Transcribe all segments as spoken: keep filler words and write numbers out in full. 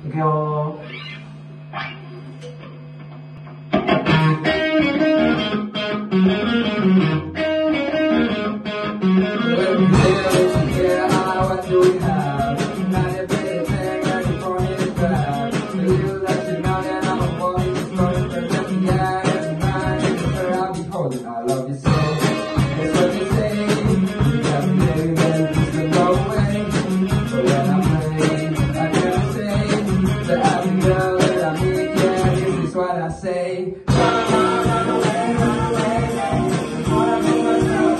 갈게요. What do we have? Not everything that you want me to grab. You let you know that I'm a boy who's going for just yeah, it's mine. It's her I'll be holding. I love you so. It's what you say. You got me baby, baby, please don't go away. But when I'm playing, I can't say that I'm the girl that I meet. Yeah, this is what I say. Run, run, run away, run away. Wanna make myself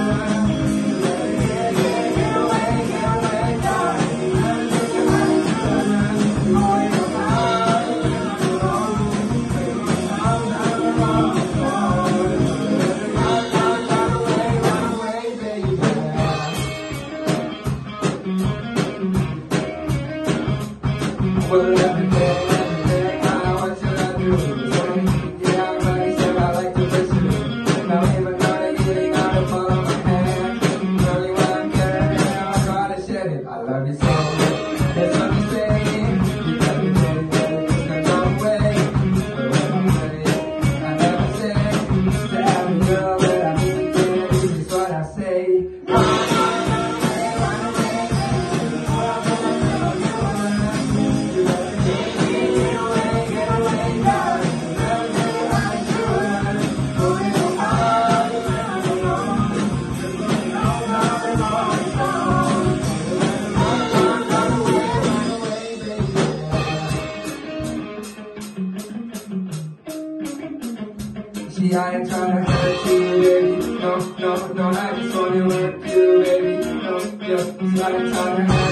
well, every day, every day, I what should I do? Yeah, everybody said I like to listen. Now even though they're getting out of all of my hand, only when I'm carrying it, I try to shed it. I love you so. That's what you say. You got me ready, ready, it's gonna go away. But when I'm ready, I never say that I'm the girl that I need. Yeah, this is what I say. See, I ain't tryna hurt you, baby. No, no, no, I just wanna work you, baby. No, yeah, see, I ain't tryna hurt you.